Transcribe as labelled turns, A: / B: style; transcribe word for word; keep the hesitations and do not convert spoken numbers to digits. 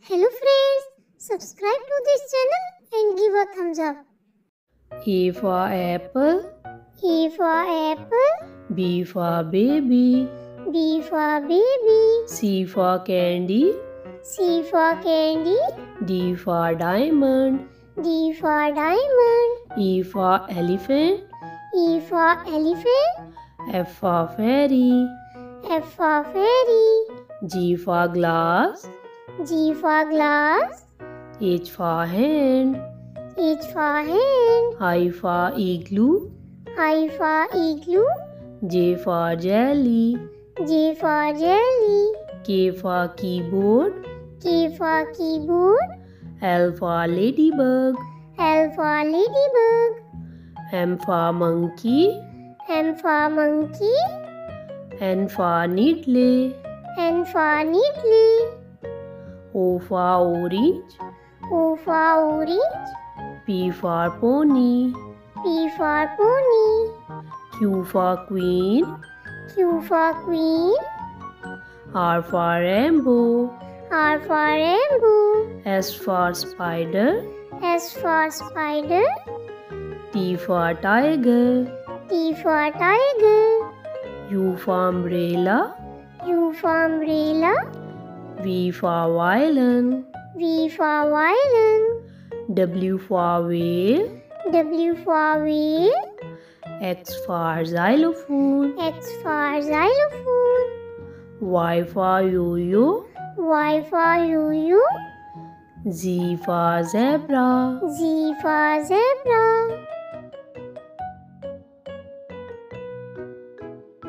A: Hello friends, subscribe to this channel and give a thumbs up.
B: A for apple,
A: A for apple,
B: B for baby,
A: B for baby,
B: C for candy,
A: C for candy,
B: D for diamond,
A: D for diamond,
B: E for elephant,
A: E for elephant,
B: F for fairy,
A: F for fairy,
B: G for glass,
A: G for glass,
B: H for hand,
A: H for hand,
B: I for igloo,
A: I for igloo,
B: J for jelly,
A: J for jelly,
B: K for keyboard,
A: K for keyboard,
B: L for ladybug,
A: L for ladybug,
B: M for monkey,
A: M for monkey,
B: N for needle,
A: N for needle,
B: O for orange,
A: O for orange,
B: P for pony,
A: P for pony,
B: Q for queen,
A: Q for queen,
B: R for rainbow,
A: R for rainbow,
B: S for spider,
A: S for spider,
B: T for tiger,
A: T for tiger,
B: U for umbrella,
A: U for umbrella,
B: V for violin,
A: V for violin,
B: W for whale,
A: W for whale,
B: X for xylophone,
A: X for xylophone,
B: Y for yo-yo,
A: Y for yo-yo,
B: Z for zebra,
A: Z for zebra,